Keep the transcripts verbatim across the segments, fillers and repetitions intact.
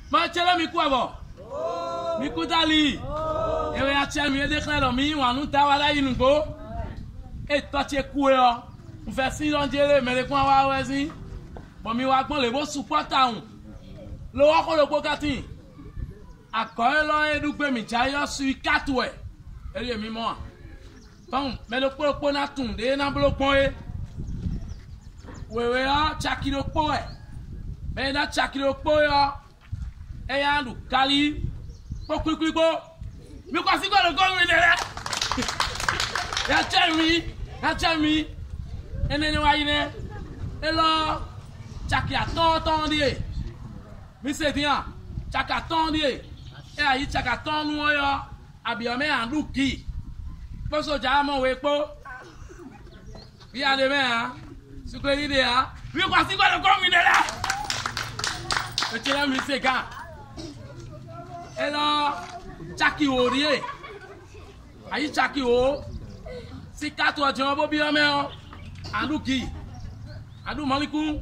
Ma chele mi ku abo. Mi ku dali. Ewe a che mi de claro mi wa nu ta wa la yin go. E to che ku e o. Mo fe si don jere me le kun wa we sin. Bo mi wa gbon le bo support ahun. Lo wa ko lo po katin. Akọ̀ọ́ lọ edugbe mi jayo su ikatu e. Eri mi mo. Tom, me lo po na tun de na blo pon e. Wewe a chakiro po e. Me na chakiro po yo. E ya lu kali. Po kuli po. Mi ko si go lo go mi de re. Ya chemi, ya chemi. Ene ni wa yin e lo chaki aton ton di e. Mi se tian, chaki aton di e. E ayi chaka ton nu yo abi o me andu ki po so ja mo we po bi ade me ha su ko ide ha bi ko si ko ko mi de la e tira mi se ga e lo chaki o ri e ayi chaki o si ka to jo bo bi o me o andu ki andu maliku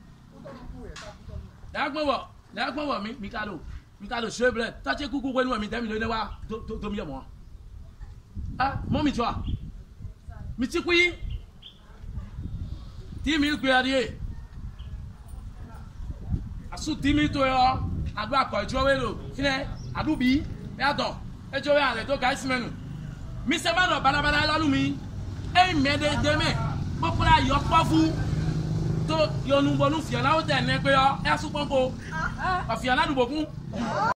da gbo wo da gbo wo mi mi ka lo mi ka lo cheble ta che kuku kwenu mi temi lo ne wa to to mi mo ah mo mi twa mi ti kwi ti mi gbe ari asu ti mi to yo adu akọ ijo we lo kine adu bi e adon e jo we ale to guys menu mi se ma do balabala lanu mi e me de de me mo pra yo pofu to yo nu bonu fi na o de ne pe yo e asu ponko o fi na du bokun